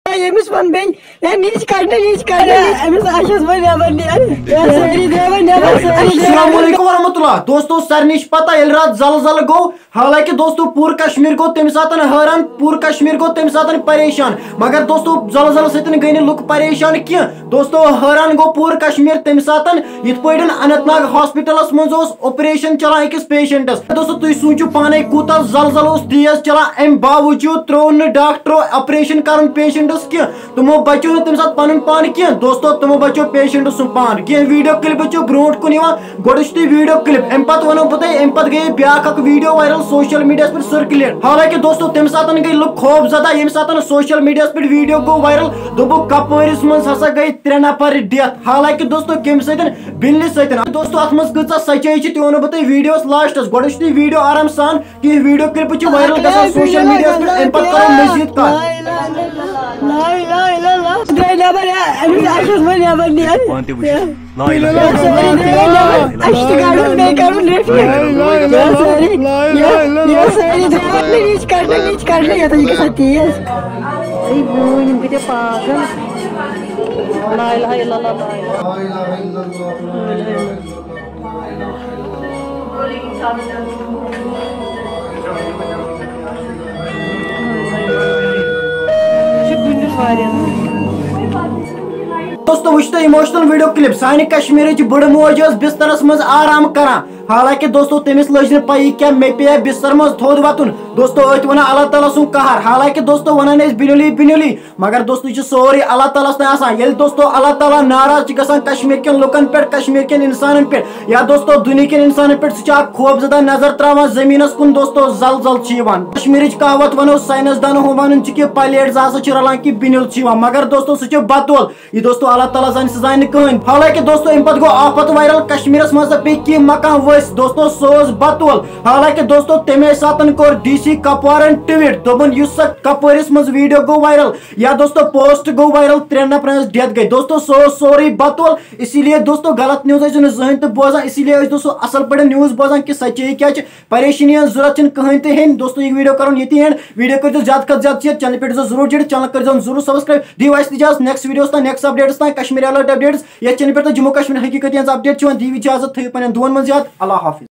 यमिस one Ben या नीच काटने अमिस आशस वन नेबर अस्सलाम वालेकुम वरहमतुल्लाह। दोस्तों सरनिश पता ये रात जलजल गो, हालांकि दोस्तों पूरा कश्मीर गो तम सातन हैरान, पूरा कश्मीर गो तम सातन परेशान, मगर दोस्तों जलजल सतन गई लुक परेशान क्या। दोस्तों हैरान गो पूरा कश्मीर तम सातन इत पड़न अनंतनाग हॉस्पिटलस मज ऑपरेशन चलान अकिस पेशेंटस। दोस्तों तुम सूचो पाने कूत जलजल तेज चलान, अम बावजूद त्रो डॉक्टरो ऑपरेशन कर पेशेंटस की, तमो बचो तम सात पन पान की। दोस्तों तमो बचो पेशेंटस सु पान की। वीडियो क्लिप ब्रोट कुन गोड़ वीडियो क्लिप अम पे वो बह अम पे गई ब्या वीडियो वायरल सोशल मीडिया पे सर्कुलेट। हालांकि दोस्तों तम सात गई लुक खौफ ज़दा ये सात सोशल मीडिया पे वीडियो गो वायरल, दोपक कपवरिस मज हसा गई 3 नफर डेथ। हालांकि दोस्तों कम बिल्ली सत। दोस्तों अत मज कच सच्चाई वो बह वीडियो लास्टस गोड़ वीडियो आराम सान कि वीडियो क्लिप वायरल गसान सोशल मीडिया पे। अम पे करो मजीद कत दोस्तों वुच इमोशनल वीडियो क्लिप सानि कश्मीर बड़ मोज बिस्तरस मज आराम करान। हालांकि दोस्तों तमिस लज पी क्या मे पे बिस्तर मज थोद वतुन। दोस्तों अत वन अल्लाह ताला सुन कहर। हालांकि दोस्तों वन बिनुली बिनुली, मगर दोस्तों यह सोरी अल्लाह ताला ये दोस्तों अल्लाह ताला नाराज गसान कश्मीर के लुकन पे, कश्मीर के इंसान पे, या दोस्तों दुनिया के इंसान पे सह खौफजदा नजर त्रावान जमीनस कुन। दोस्तों जलजल कश्मीर कहावत वनो साइंसदान वन कि प्लेट जसा रलान कि बिनुल, मगर दोस्तों सह बतौल। यह दोस्तों अल्लाह ताला जान कहन। हालांकि दोस्तों अम पे गो आफत वायरल कश्मीर मज पे कि मकान वस, दोस्तों सोज बतौल। हालांकि दोस्तों तमे सातन कोर डीसी कपवारन ट्वीट दोपन युस कपवरिस मज वीडियो गो वायरल या दोस्तों पोस्ट गो वायरल 3 नफर डेथ गई। दोस्तों सोरी बतौल। इसीलिए दोस्तों गलत न्यूज जहन तो बोजान, इसीलिए दोस्तों असल पे न्यूज बोजान कि सच्चाई क्या परेशानी जरूरत कहन तो हेन। दोस्तों ये वीडियो करो ये एंड, वीडियो कर ज्यादा ज्यादा शेयर, चैनल पे जरूर जुड़, चैनल कर जरूर सब्सक्राइब। दिव इजाजत next video next updates Kashmir alert updates ये चैनल पे जम्मू कश्मीर हकीकत अपडेट दी इजाजत थो पे दोन मन याद। अल्लाह हाफिज।